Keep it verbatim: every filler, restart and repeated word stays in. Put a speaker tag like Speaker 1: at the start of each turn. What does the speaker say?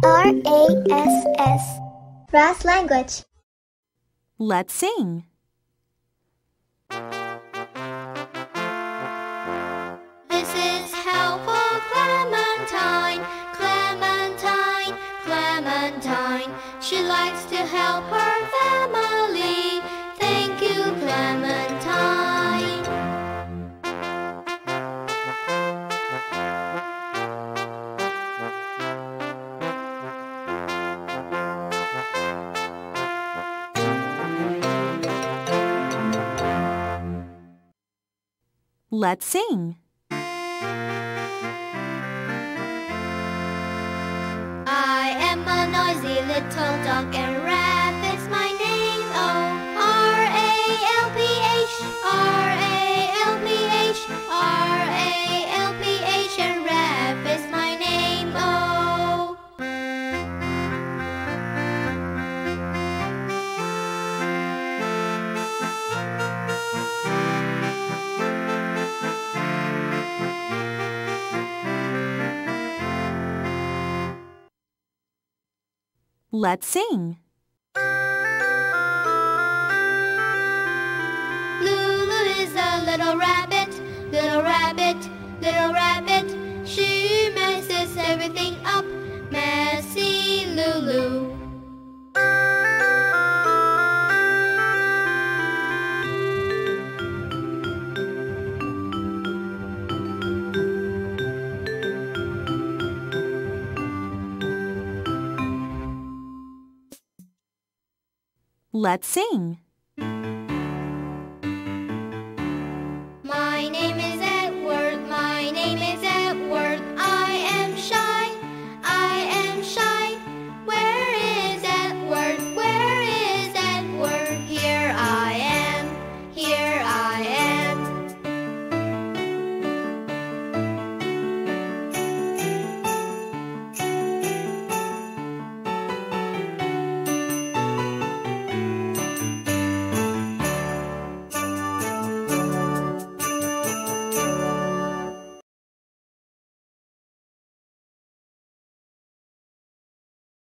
Speaker 1: R A S S. RASS Language.
Speaker 2: Let's sing.
Speaker 3: This is helpful Clementine, Clementine, Clementine. She likes to help her family. Thank you, Clementine.
Speaker 2: Let's sing.
Speaker 3: I am a noisy little dog and Rap is my name. Oh, R A L P H, R A L P H, R A L P H, and Rap is my name. Oh.
Speaker 2: Let's sing.
Speaker 3: Lulu is a little rabbit, little rabbit, little rabbit. She messes everything up, messy Lulu.
Speaker 2: Let's sing.